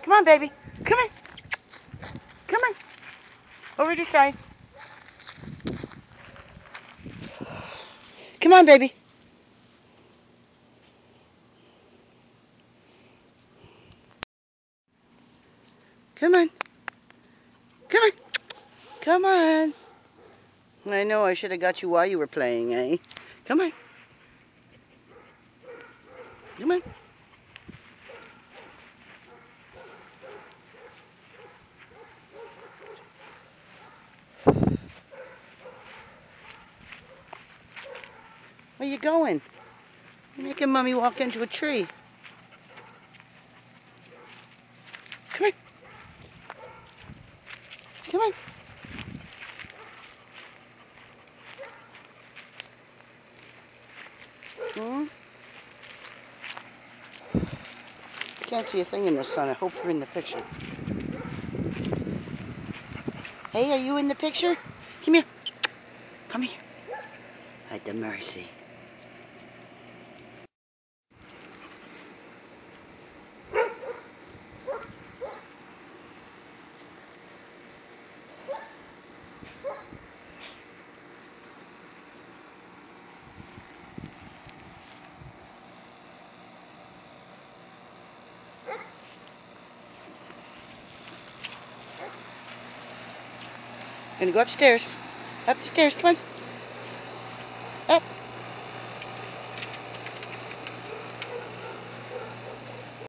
Come on, baby. Come on. Come on. Over this side. Come on, baby. Come on. Come on. Come on. I know I should have got you while you were playing, eh? Come on. Come on. Where you going? You're making Mommy walk into a tree. Come on. Come on. Hmm? Can't see a thing in the sun. I hope you're in the picture. Hey, are you in the picture? Come here. Come here. At the mercy. Gonna go upstairs. Up the stairs, come on.